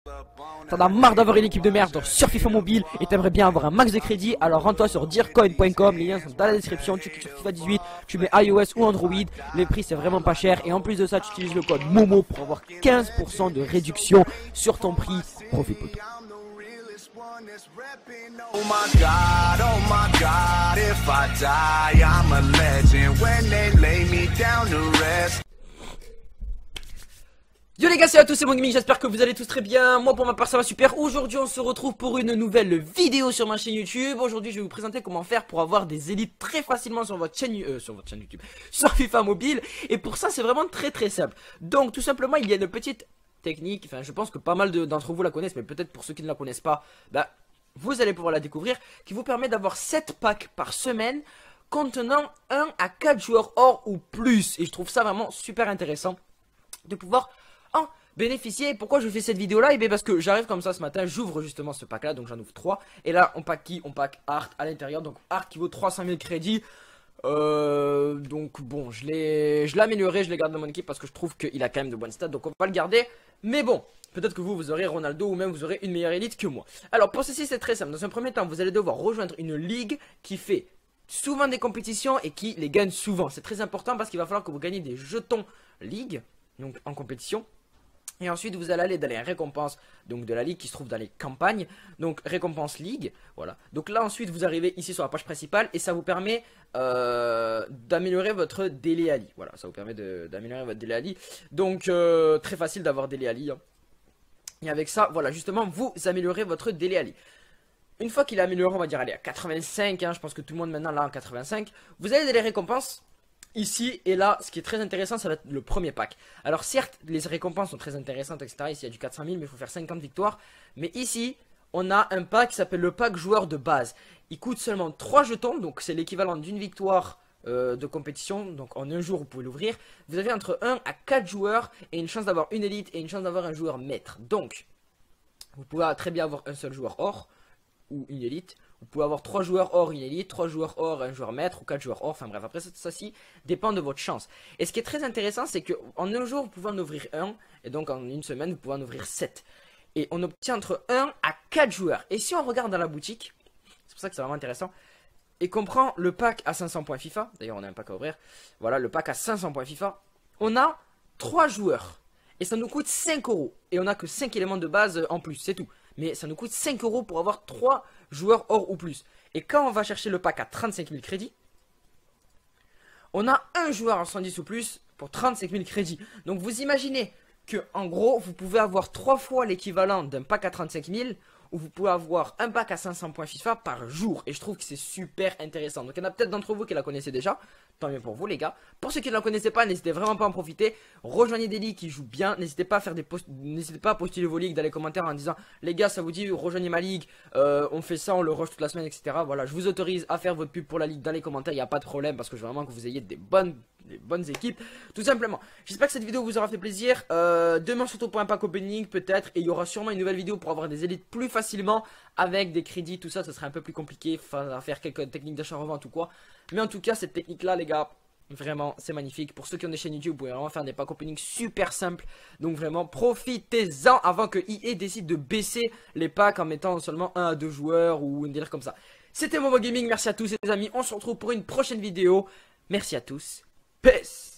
T'en as marre d'avoir une équipe de merde sur FIFA Mobile et t'aimerais bien avoir un max de crédit, alors rends-toi sur dearcoin.com, les liens sont dans la description, tu cliques sur FIFA 18, tu mets iOS ou Android, les prix c'est vraiment pas cher et en plus de ça tu utilises le code MOMO pour avoir 15% de réduction sur ton prix. Profite poteau. Oh my God, if I die, I'm a legend. When they lay me down to rest. Yo les gars, c'est à tous, c'est mon gaming, j'espère que vous allez tous très bien. Moi pour ma part ça va super. Aujourd'hui on se retrouve pour une nouvelle vidéo sur ma chaîne YouTube. Aujourd'hui je vais vous présenter comment faire pour avoir des élites très facilement sur votre chaîne YouTube, sur FIFA Mobile. Et pour ça c'est vraiment très simple. Donc tout simplement il y a une petite technique, enfin je pense que pas mal d'entre vous la connaissent, mais peut-être pour ceux qui ne la connaissent pas, bah vous allez pouvoir la découvrir, qui vous permet d'avoir 7 packs par semaine contenant 1 à 4 joueurs or ou plus. Et je trouve ça vraiment super intéressant de pouvoir en bénéficier. Pourquoi je fais cette vidéo là? Et bien parce que j'arrive comme ça ce matin, j'ouvre justement ce pack là, donc j'en ouvre 3. Et là on pack qui? On pack Art à l'intérieur, donc Art qui vaut 300 000 crédits. Donc bon, je l'ai amélioré, je l'ai gardé dans mon équipe parce que je trouve qu'il a quand même de bonnes stats, donc on va le garder. Mais bon, peut-être que vous aurez Ronaldo ou même vous aurez une meilleure élite que moi. Alors pour ceci c'est très simple, dans un premier temps vous allez devoir rejoindre une ligue qui fait souvent des compétitions et qui les gagne souvent. C'est très important parce qu'il va falloir que vous gagnez des jetons ligue, donc en compétition. Et ensuite vous allez aller dans les récompenses donc de la ligue qui se trouve dans les campagnes, donc récompense ligue, voilà. Donc là ensuite vous arrivez ici sur la page principale et ça vous permet d'améliorer votre Dele Alli. Voilà, ça vous permet d'améliorer votre Dele Alli. Donc très facile d'avoir Dele Alli hein. Et avec ça, voilà, justement vous améliorez votre Dele Alli. Une fois qu'il est amélioré, on va dire allez à 85 hein, je pense que tout le monde maintenant là en 85, vous avez des récompenses ici et là. Ce qui est très intéressant, ça va être le premier pack. Alors certes les récompenses sont très intéressantes etc, ici il y a du 400 000 mais il faut faire 50 victoires. Mais ici on a un pack qui s'appelle le pack joueur de base. Il coûte seulement 3 jetons, donc c'est l'équivalent d'une victoire de compétition. Donc en un jour vous pouvez l'ouvrir. Vous avez entre 1 à 4 joueurs et une chance d'avoir une élite et une chance d'avoir un joueur maître. Donc vous pouvez très bien avoir un seul joueur or ou une élite. Vous pouvez avoir 3 joueurs or, une élite, 3 joueurs or, un joueur maître, ou 4 joueurs or, enfin bref, après ça ci dépend de votre chance. Et ce qui est très intéressant, c'est qu'en un jour, vous pouvez en ouvrir 1, et donc en une semaine, vous pouvez en ouvrir 7. Et on obtient entre 1 à 4 joueurs. Et si on regarde dans la boutique, c'est pour ça que c'est vraiment intéressant, et qu'on prend le pack à 500 points FIFA, d'ailleurs on a un pack à ouvrir, voilà, le pack à 500 points FIFA, on a 3 joueurs. Et ça nous coûte 5 €. Et on n'a que 5 éléments de base en plus, c'est tout. Mais ça nous coûte 5 € pour avoir 3 joueurs or ou plus. Et quand on va chercher le pack à 35 000 crédits, on a un joueur en 110 ou plus pour 35 000 crédits. Donc vous imaginez que en gros, vous pouvez avoir 3 fois l'équivalent d'un pack à 35 000, ou vous pouvez avoir un pack à 500 points FIFA par jour. Et je trouve que c'est super intéressant. Donc il y en a peut-être d'entre vous qui la connaissez déjà. Tant mieux pour vous les gars. Pour ceux qui ne la connaissaient pas, n'hésitez vraiment pas à en profiter. Rejoignez des ligues qui jouent bien. N'hésitez pas à faire n'hésitez pas à postuler vos ligues dans les commentaires en disant les gars ça vous dit rejoignez ma ligue, on fait ça, on le rush toute la semaine etc. Voilà, je vous autorise à faire votre pub pour la ligue dans les commentaires. Il n'y a pas de problème parce que je veux vraiment que vous ayez des bonnes équipes, tout simplement. J'espère que cette vidéo vous aura fait plaisir. Demain surtout pour un pack opening peut-être, et il y aura sûrement une nouvelle vidéo pour avoir des élites plus facilement avec des crédits, tout ça, ça serait un peu plus compliqué à faire quelques techniques d'achat-revente ou quoi. Mais en tout cas cette technique là les gars, vraiment c'est magnifique. Pour ceux qui ont des chaînes YouTube, vous pouvez vraiment faire des packs opening super simples. Donc vraiment profitez-en avant que EA décide de baisser les packs en mettant seulement 1 à 2 joueurs ou une délire comme ça. C'était Momo Gaming, merci à tous les amis, on se retrouve pour une prochaine vidéo. Merci à tous. Peace.